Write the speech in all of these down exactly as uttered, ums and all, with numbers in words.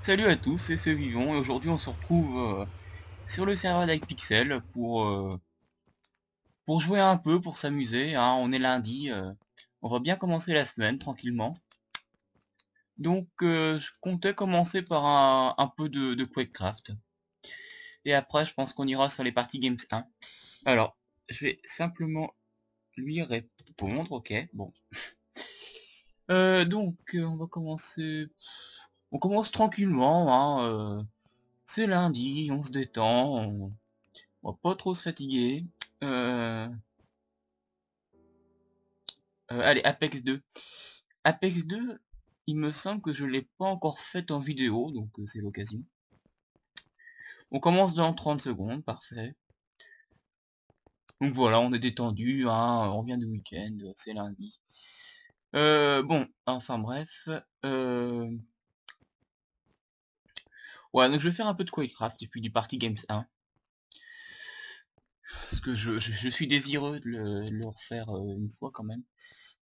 Salut à tous, c'est Ce Vivant et aujourd'hui on se retrouve euh, sur le serveur d'Hypixel pour euh, pour jouer un peu, pour s'amuser, hein. On est lundi, euh, on va bien commencer la semaine tranquillement. Donc euh, je comptais commencer par un, un peu de, de Quakecraft. Et après je pense qu'on ira sur les parties Games un. Alors, je vais simplement lui répondre, ok, bon. Euh, donc euh, on va commencer... On commence tranquillement, hein, euh, c'est lundi, on se détend, on... On va pas trop se fatiguer. Euh... euh, allez, Apex deux. Apex deux, il me semble que je l'ai pas encore fait en vidéo, donc euh, c'est l'occasion. On commence dans trente secondes, parfait. Donc voilà, on est détendu, hein, on vient de week-end, c'est lundi. Euh, bon, enfin bref. Euh... Ouais, donc je vais faire un peu de Quakecraft et puis du Party Games un. Parce que je, je, je suis désireux de le, de le refaire euh, une fois quand même.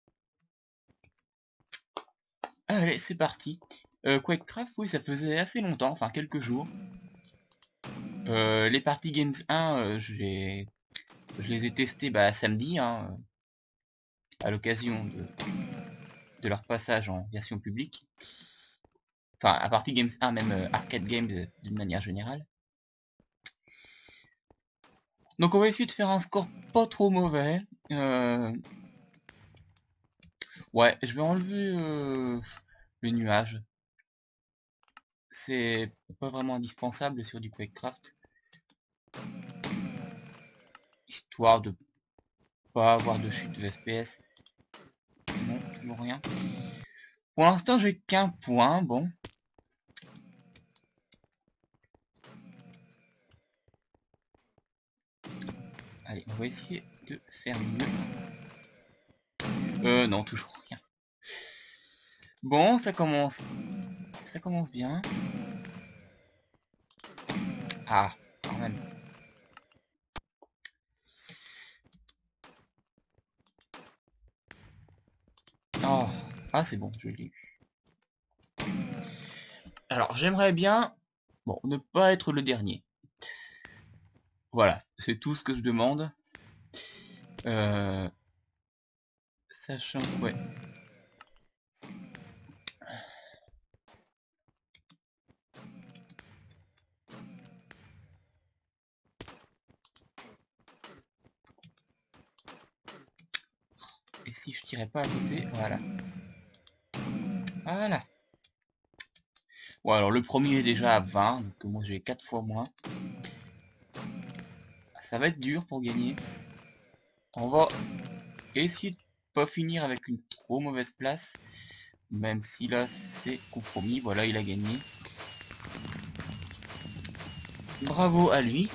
Allez, c'est parti. Euh, Quakecraft, oui, ça faisait assez longtemps, enfin quelques jours. Euh, les Party Games un, euh, je, les, je les ai testés bah, samedi, hein, à l'occasion de, de leur passage en version publique. Enfin, à Party Games un, même euh, Arcade Games euh, d'une manière générale. Donc on va essayer de faire un score pas trop mauvais. Euh... Ouais, je vais enlever euh, le nuage. C'est pas vraiment indispensable sur du Quakecraft. Histoire de pas avoir de chute de F P S. Non, toujours rien. Pour l'instant, j'ai qu'un point, bon. Allez, on va essayer de faire mieux. Euh, non, toujours rien. Bon, ça commence. Ça commence bien. Ah, quand même. Oh, ah, c'est bon, je l'ai eu. Alors, j'aimerais bien, bon, ne pas être le dernier. Voilà, c'est tout ce que je demande. Euh, sachant que, ouais. Et si je tirais pas à côté, voilà. Voilà. Bon, alors le premier est déjà à vingt, donc moi j'ai quatre fois moins. Ça va être dur pour gagner. On va essayer de pas finir avec une trop mauvaise place. Même si là c'est compromis, voilà, il a gagné. Bravo à lui.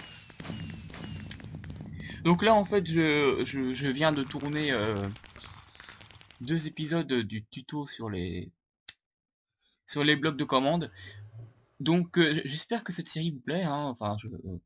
Donc là en fait je, je, je viens de tourner euh, deux épisodes du tuto sur les sur les blocs de commande. Donc euh, j'espère que cette série vous plaît, hein. Enfin je, euh,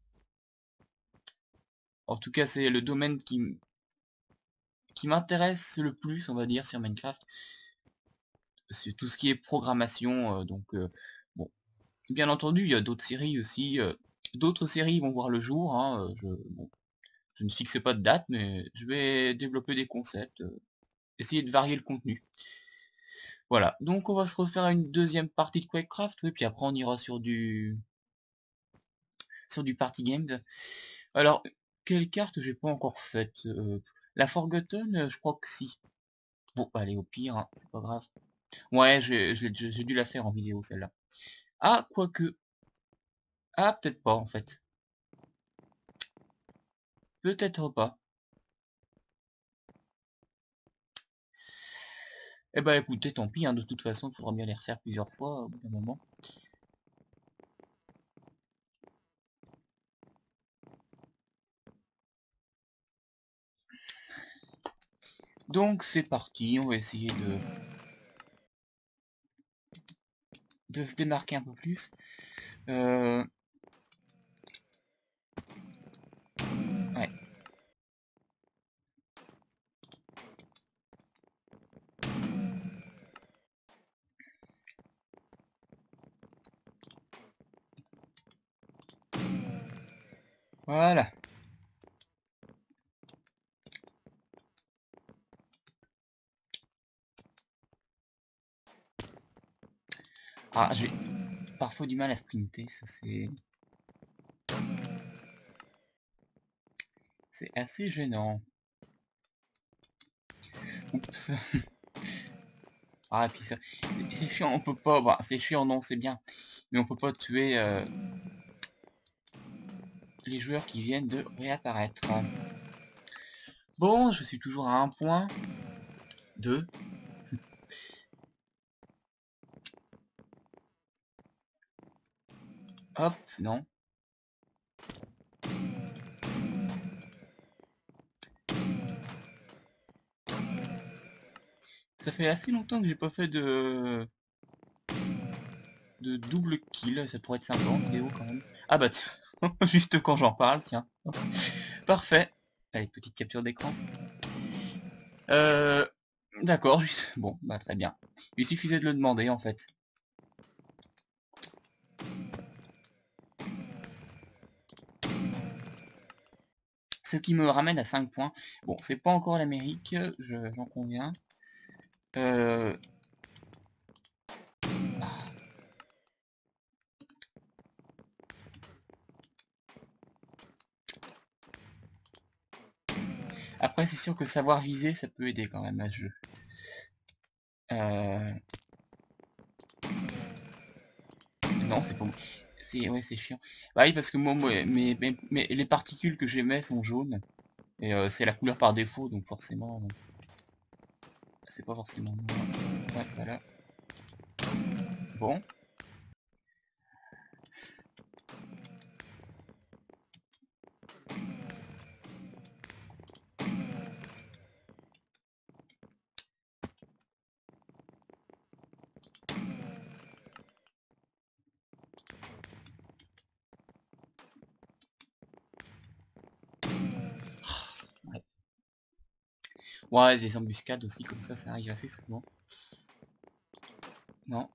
en tout cas c'est le domaine qui qui m'intéresse le plus, on va dire, sur Minecraft. C'est tout ce qui est programmation, euh, donc euh, bon. Bien entendu, il y a d'autres séries aussi. euh, d'autres séries vont voir le jour, hein. euh, je, bon, je ne fixe pas de date, mais je vais développer des concepts, euh, essayer de varier le contenu. Voilà, donc on va se refaire une deuxième partie de Quakecraft, et puis après on ira sur du sur du Party Games. Alors, quelle carte j'ai pas encore faite? euh, La Forgotten, euh, je crois que si. Bon, allez, au pire, hein, c'est pas grave. Ouais, j'ai j'ai- j'ai dû la faire en vidéo, celle-là. Ah, quoique. Ah, peut-être pas, en fait. Peut-être pas. Eh ben, écoutez, tant pis, hein, de toute façon, il faudra bien les refaire plusieurs fois, au bout d'un moment. Donc, c'est parti, on va essayer de... de se démarquer un peu plus. Euh... Ouais. Voilà. Ah, j'ai parfois du mal à sprinter, ça c'est... C'est assez gênant. Oups. Ah, et puis ça... C'est chiant, on peut pas... Bah, c'est chiant, non, c'est bien. Mais on peut pas tuer euh, les joueurs qui viennent de réapparaître. Bon, je suis toujours à un point. Deux. Hop, non. Ça fait assez longtemps que j'ai pas fait de... de double kill, ça pourrait être sympa en vidéo quand même. Ah bah tiens, juste quand j'en parle, tiens. Parfait. Allez, petite capture d'écran. Euh... D'accord, juste... Bon, bah très bien. Il suffisait de le demander en fait. Ce qui me ramène à cinq points. Bon, c'est pas encore l'Amérique, j'en conviens. Euh... Ah. Après, c'est sûr que savoir viser, ça peut aider quand même à ce jeu. Euh... Non, c'est pas... C'est ouais, c'est chiant. Bah oui, parce que moi, moi mes, mes, mes- les particules que j'émets sont jaunes. Et euh, c'est la couleur par défaut, donc forcément... C'est pas forcément... Ouais, voilà. Bon. Ouais. Ouais, des embuscades aussi, comme ça, ça arrive assez souvent. Non.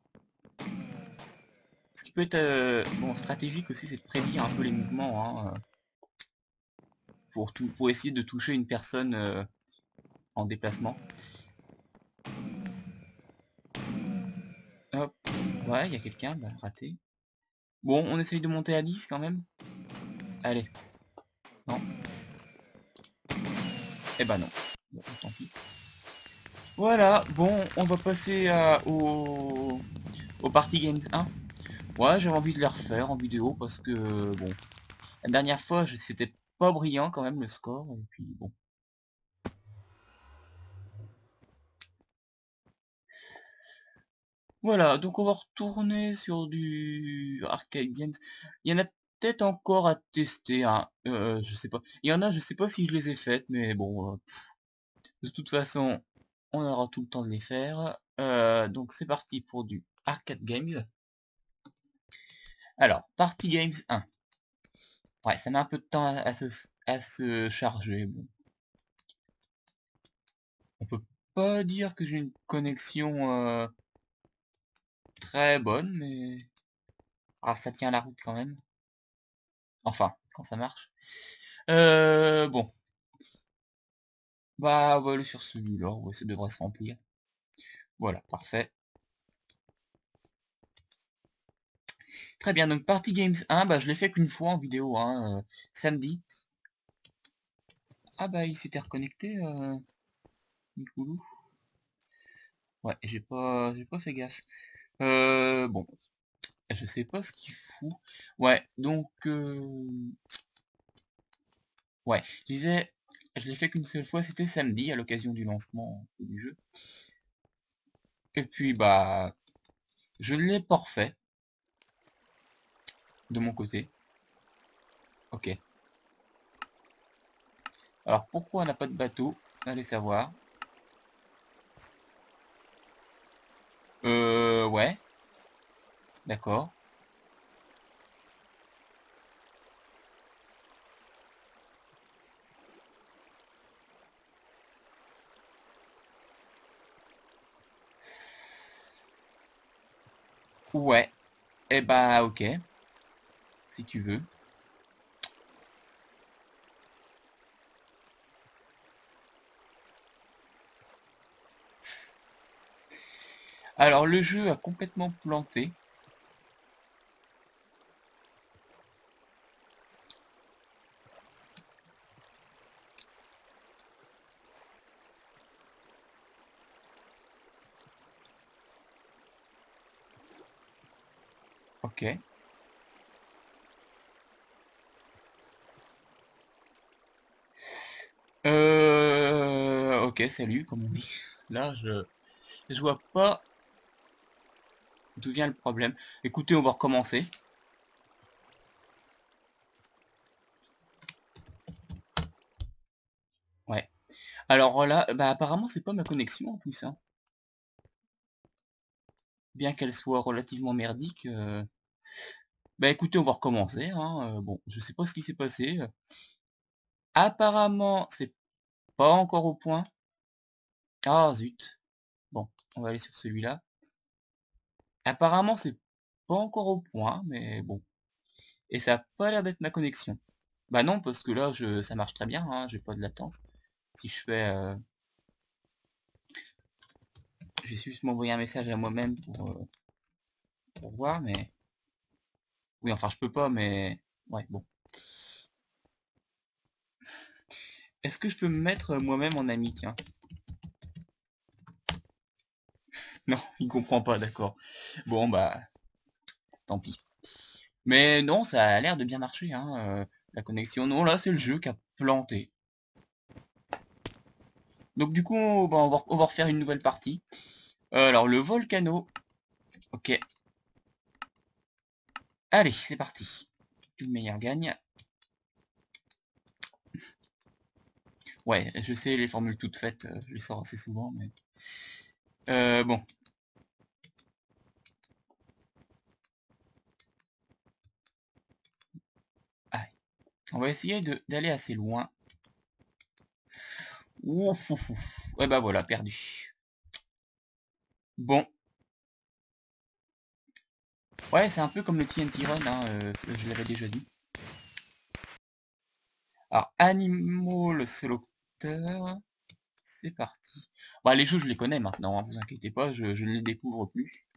Ce qui peut être euh, bon, stratégique aussi, c'est de prédire un peu les mouvements, hein, euh, pour, tout, pour essayer de toucher une personne euh, en déplacement. Hop. Ouais, il y a quelqu'un, bah, raté. Bon, on essaye de monter à dix quand même. Allez. Non. Eh bah non. Bon, tant pis. Voilà, bon, on va passer à, au, au Party Games un. Ouais, j'avais envie de les refaire en vidéo parce que, bon, la dernière fois, je- c'était pas brillant quand même le score, et puis bon. Voilà, donc on va retourner sur du Arcade Games. Il y en a peut-être encore à tester, hein, euh, je sais pas. Il y en a, je sais pas si je les ai faites, mais bon, euh, de toute façon, on aura tout le temps de les faire. Euh, donc c'est parti pour du Arcade Games. Alors, Party Games un. Ouais, ça met un peu de temps à, à se, à se charger. Bon. On peut pas dire que j'ai une connexion euh, très bonne, mais... Ah, ça tient la route quand même. Enfin, quand ça marche. Euh, bon. Bah, on va aller sur celui-là. Ouais, ça devrait se remplir. Voilà, parfait. Très bien, donc Party Games un, bah, je l'ai fait qu'une fois en vidéo, hein, euh, samedi. Ah bah, il s'était reconnecté, euh, Nicoulou. Ouais, j'ai pas, j'ai pas fait gaffe. Euh, bon, je sais pas ce qu'il fout. Ouais, donc, euh, ouais, je disais, je l'ai fait qu'une seule fois, c'était samedi, à l'occasion du lancement du jeu. Et puis, bah, je l'ai pas refait, de mon côté. Ok. Alors, pourquoi on n'a pas de bateau? Allez savoir. Euh, ouais, d'accord. Ouais, eh bah, ok, si tu veux. Alors le jeu a complètement planté. Ok. Euh... Ok, salut, comme on dit. Là, je... je vois pas d'où vient le problème. Écoutez, on va recommencer. Ouais. Alors là, bah apparemment c'est pas ma connexion en plus, hein. Bien qu'elle soit relativement merdique. euh, Bah écoutez, on va recommencer, hein. euh, Bon, je sais pas ce qui s'est passé. Apparemment, c'est pas encore au point. Ah zut. Bon, on va aller sur celui-là. Apparemment, c'est pas encore au point, mais bon. Et ça a pas l'air d'être ma connexion. Bah non, parce que là, je, ça marche très bien, hein, j'ai pas de latence. Si je fais... Euh... Je vais juste m'envoyer un message à moi-même pour, euh, pour voir, mais... Oui, enfin, je peux pas, mais... Ouais, bon. Est-ce que je peux me mettre euh, moi-même en ami, tiens? Non, il comprend pas, d'accord. Bon, bah, tant pis. Mais non, ça a l'air de bien marcher, hein, euh, la connexion. Non, là, c'est le jeu qui a planté. Donc du coup, on va, on va, on va refaire une nouvelle partie. Euh, alors, le volcano. Ok. Allez, c'est parti. Le meilleur gagne. Ouais, je sais, les formules toutes faites, euh, je les sors assez souvent, mais... Euh, bon. Allez. On va essayer de- d'aller assez loin. Ouf, ouf, ouf. Ouais, bah voilà, perdu. Bon. Ouais, c'est un peu comme le T N T Run, hein, euh, je l'avais déjà dit. Alors, Animal Selector, c'est parti. Bah, les jeux, je les connais maintenant, hein, vous inquiétez pas, je, je ne les découvre plus.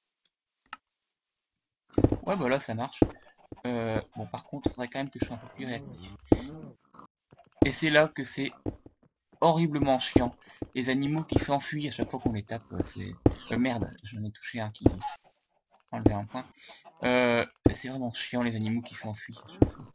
Ouais, bah là, ça marche. Euh, bon, par contre, il faudrait quand même que je sois un peu plus réactif. Et c'est là que c'est horriblement chiant. Les animaux qui s'enfuient à chaque fois qu'on les tape, euh, c'est... Euh, merde, j'en ai touché un qui enlevé un point. Euh, c'est vraiment chiant, les animaux qui s'enfuient à chaque fois.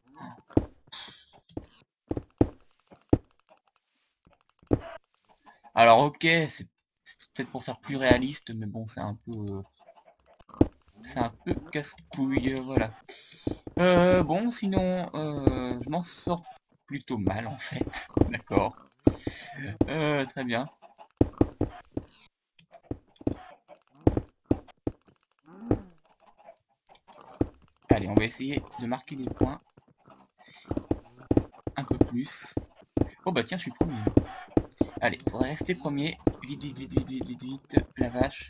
Alors, ok, c'est peut-être pour faire plus réaliste, mais bon, c'est un peu... euh, c'est un peu casse-couille, euh, voilà. Euh, bon, sinon, euh, je m'en sors plutôt mal, en fait. D'accord. Euh, très bien. Allez, on va essayer de marquer des points. Un peu plus. Oh bah tiens, je suis premier. Allez, faudrait rester premier. Vite, vite, vite, vite, vite, vite, vite. La vache.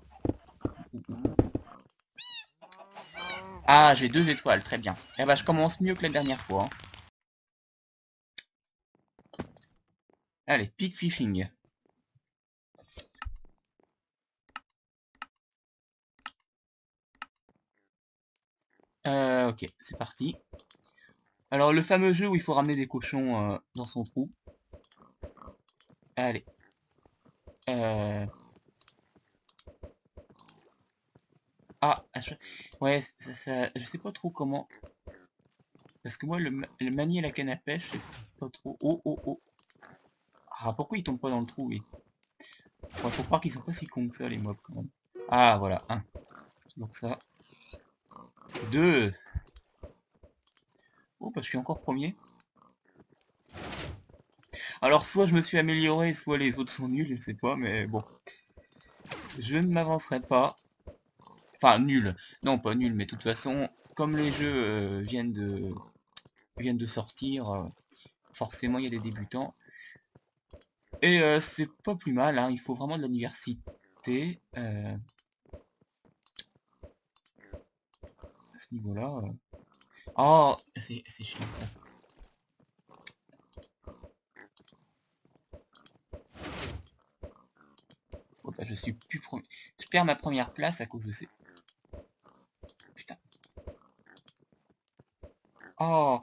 Ah, j'ai deux étoiles, très bien. Eh bah, je commence mieux que la dernière fois, hein. Allez, pig fishing. Euh, ok, c'est parti. Alors, le fameux jeu où il faut ramener des cochons euh, dans son trou. Allez. Euh... Ah, à chaque- ouais, ça, ça- je sais pas trop comment. Parce que moi, le, ma- le manier la canne à pêche, c'est pas trop. Oh, oh, oh. Ah, pourquoi ils tombent pas dans le trou, oui. Ouais, faut croire qu'ils sont pas si cons que ça, les mobs, quand même. Ah, voilà, un. C'est toujours ça. Deux. Oh, bah, je suis encore premier. Alors, soit je me suis amélioré, soit les autres sont nuls, je sais pas, mais bon. Je ne m'avancerai pas. Enfin, nul. Non, pas nul, mais de toute façon, comme les jeux euh, viennent de viennent de sortir, euh, forcément, il y a des débutants. Et euh, c'est pas plus mal, hein, il faut vraiment de l'université. Euh, à ce niveau-là. euh. Oh, c'est c'est chiant ça. Oh, bah, Je suis plus premier. Je perds ma première place à cause de ces... Putain. Oh.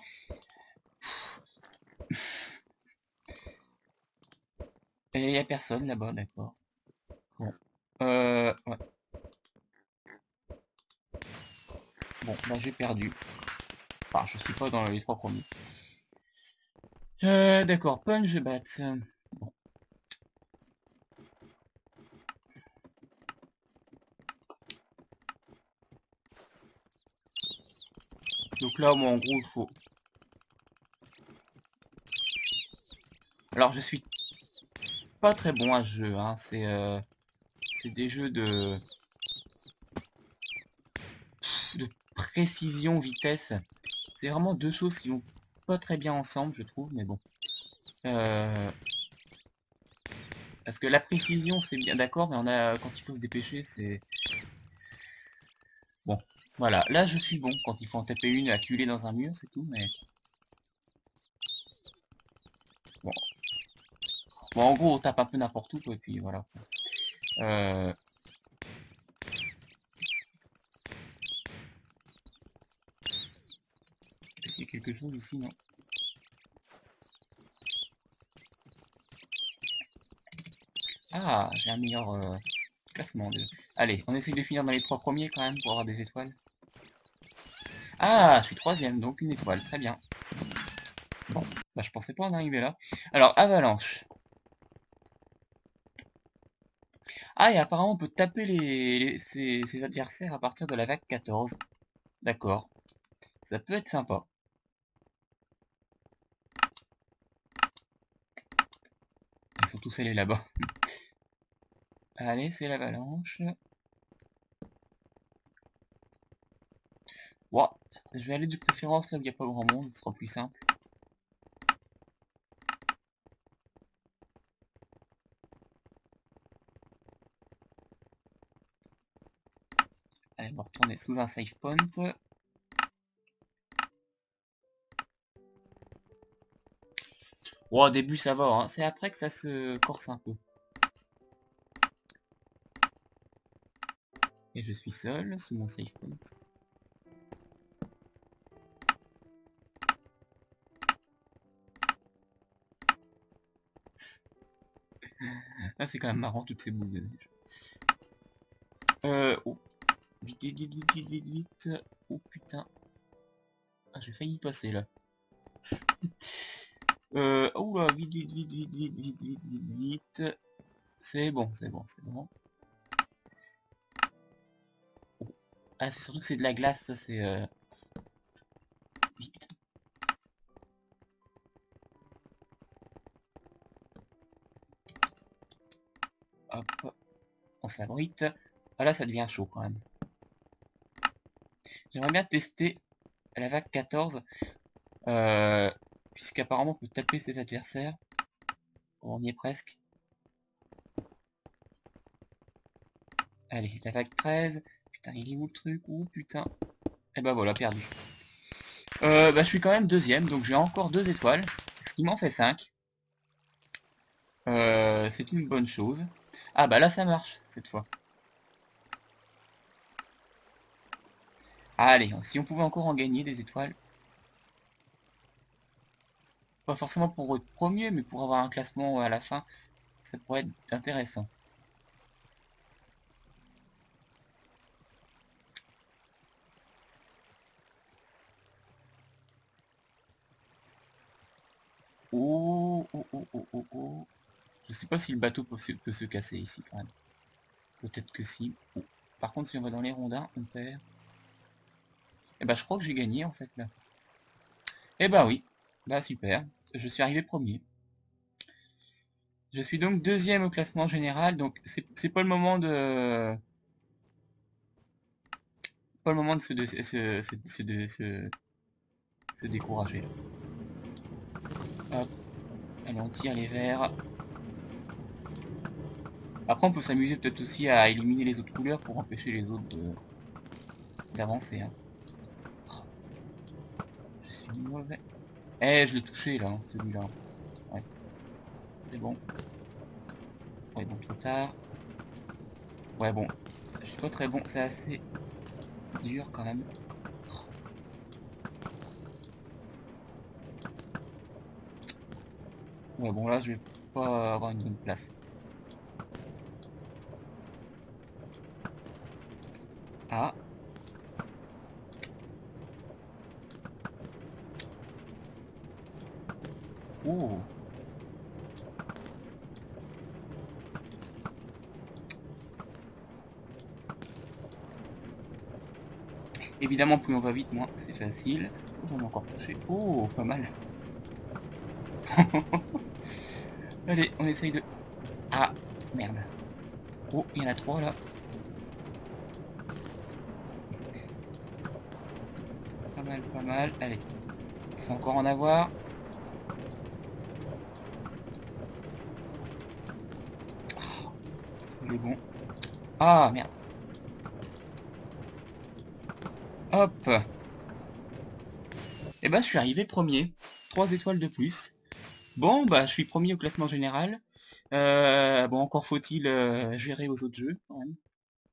Et il y a personne là-bas, d'accord. Bon. Euh... Ouais. Bon, bah j'ai perdu. Enfin, je suis pas dans les trois premiers. Euh, d'accord, punch bat. Bon. Donc là, moi, en gros, il faut... Alors, je suis pas très bon à ce jeu, hein. C'est euh... c'est des jeux de... de précision, vitesse. C'est vraiment deux choses qui vont pas très bien ensemble, je trouve, mais bon. Euh... Parce que la précision, c'est bien d'accord, mais on a quand il faut se dépêcher, c'est... Bon, voilà. Là, je suis bon quand il faut en taper une acculée dans un mur, c'est tout, mais... Bon. Bon, en gros, on tape un peu n'importe où, quoi, et puis voilà. Euh... Est-ce qu'il y a quelque chose ici, non? Ah, j'ai un meilleur euh, classement. De... Allez, on essaye de finir dans les trois premiers quand même pour avoir des étoiles. Ah, je suis troisième, donc une étoile, très bien. Bon, bah je pensais pas en arriver là. Alors, avalanche. Ah, et apparemment on peut taper les, les ses, ses adversaires à partir de la vague quatorze. D'accord. Ça peut être sympa. Ils sont tous allés là-bas. Allez, c'est l'avalanche. Wow. Je vais aller de préférence là où il n'y a pas grand monde, ce sera plus simple. Allez, on va retourner sous un save point. Bon, au début ça va, hein. C'est après que ça se corse un peu. Et je suis seul sous mon save point. Ah, c'est quand même marrant toutes ces boules de neige. Euh, oh. Vite, vite, vite, vite, vite, vite. Oh putain. Ah, j'ai failli y passer là. euh, oh là, vite, vite, vite, vite, vite, vite, vite, vite, vite. C'est bon, c'est bon, c'est bon. Oh. Ah, c'est surtout que c'est de la glace, ça c'est... Euh... Vite. Hop. On s'abrite. Ah là, ça devient chaud quand même. J'aimerais bien tester la vague quatorze. Euh, Puisqu'apparemment on peut taper ses adversaires. On y est presque. Allez, la vague treize. Putain, il est où le truc? Ouh, putain. Et bah voilà, perdu. Euh, bah je suis quand même deuxième, donc j'ai encore deux étoiles. Ce qui m'en fait cinq. Euh, c'est une bonne chose. Ah bah là ça marche, cette fois. Allez, si on pouvait encore en gagner des étoiles. Pas forcément pour être premier, mais pour avoir un classement à la fin, ça pourrait être intéressant. Oh, oh, oh, oh, oh, oh. Je sais pas si le bateau peut se, peut se casser ici quand même. Peut-être que si. Oh. Par contre, si on va dans les rondins, on perd. Et bah je crois que j'ai gagné en fait là. Et bah oui. Bah super. Je suis arrivé premier. Je suis donc deuxième au classement général, donc c'est pas le moment de... Pas le moment de se, de, se, se, se, de, se, se décourager. Hop. Allez, on tire les verts. Après, on peut s'amuser peut-être aussi à éliminer les autres couleurs pour empêcher les autres de d'avancer. Hein. Oh. Je suis mauvais. Eh, je l'ai touché là, hein, celui-là. Ouais. C'est bon. Ouais, bon, trop tard. Ouais, bon, je suis pas très bon, c'est assez dur quand même. Ouais, bon, là, je vais pas avoir une bonne place. Ah. Oh. Évidemment, plus on va vite, moins c'est facile. Oh, on a encore touché. Oh, pas mal. Allez, on essaye de... Ah, merde. Oh, il y en a trois là. Pas mal, pas mal. Allez, il faut encore en avoir. Oh, il est bon. Ah, merde. Hop. Et bah, je suis arrivé premier. Trois étoiles de plus. Bon, bah, je suis premier au classement général. Euh, bon, encore faut-il euh, gérer aux autres jeux, quand même.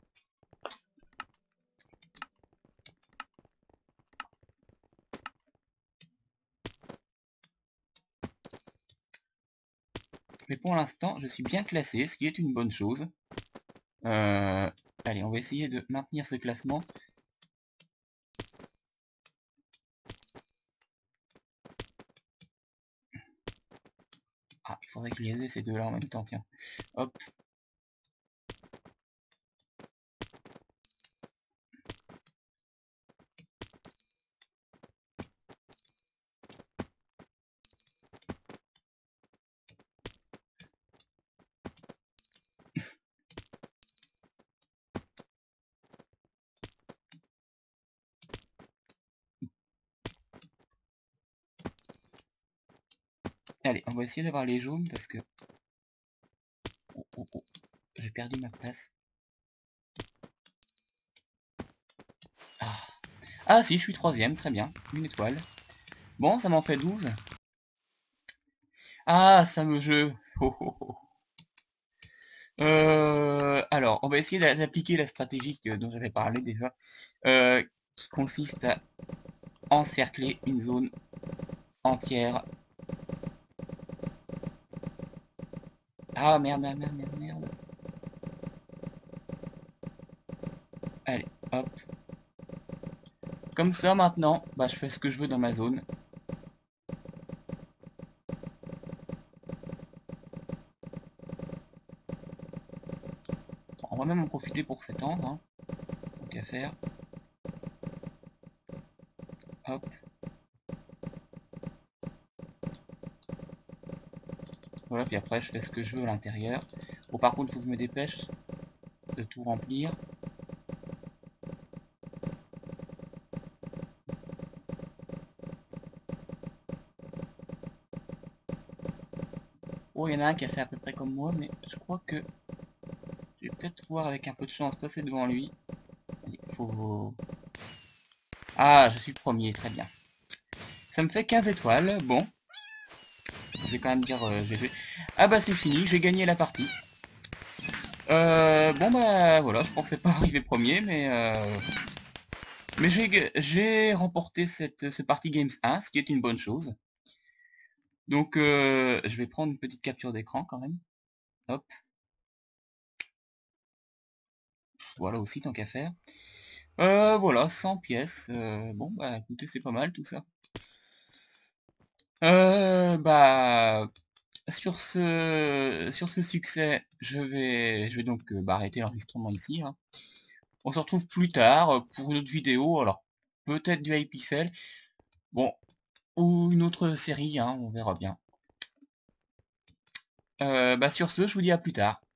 Mais pour l'instant, je suis bien classé, ce qui est une bonne chose. Euh, allez, on va essayer de maintenir ce classement. Ah, il faudrait que je les ai ces deux-là en même temps, tiens. Hop. Allez, on va essayer d'avoir les jaunes parce que... Oh, oh, oh. J'ai perdu ma place. Ah. Ah si, je suis troisième, très bien. Une étoile. Bon, ça m'en fait douze. Ah, ce fameux jeu. Oh, oh, oh. Euh, alors, on va essayer d'appliquer la stratégie que- dont j'avais parlé déjà, euh, qui consiste à encercler une zone entière. Ah, merde, merde, merde, merde, merde. Allez, hop. Comme ça, maintenant, bah, je fais ce que je veux dans ma zone. On va même en profiter pour s'étendre, hein. Tant qu'à faire. Hop. Voilà, puis après, je fais ce que je veux à l'intérieur. Bon, par contre, il faut que je me dépêche de tout remplir. Oh, il y en a un qui a fait à peu près comme moi, mais je crois que je vais peut-être pouvoir, avec un peu de chance, passer devant lui. Il faut... Ah, je suis le premier, très bien. Ça me fait quinze étoiles, bon. Je vais quand même dire euh, G G. Ah bah c'est fini, j'ai gagné la partie. Euh, bon bah voilà, je pensais pas arriver premier, mais... Euh... Mais j'ai remporté cette, ce Party Games un, ce qui est une bonne chose. Donc euh, je vais prendre une petite capture d'écran quand même. Hop. Voilà aussi, tant qu'à faire. Euh, voilà, cent pièces. Euh, bon, bah écoutez, c'est pas mal tout ça. Euh, bah, sur ce, sur ce succès, je vais, je vais donc euh, bah, arrêter l'enregistrement ici, hein. On se retrouve plus tard euh, pour une autre vidéo. Alors, peut-être du Hypixel. Bon, ou une autre série, hein, on verra bien. Euh, bah sur ce, je vous dis à plus tard.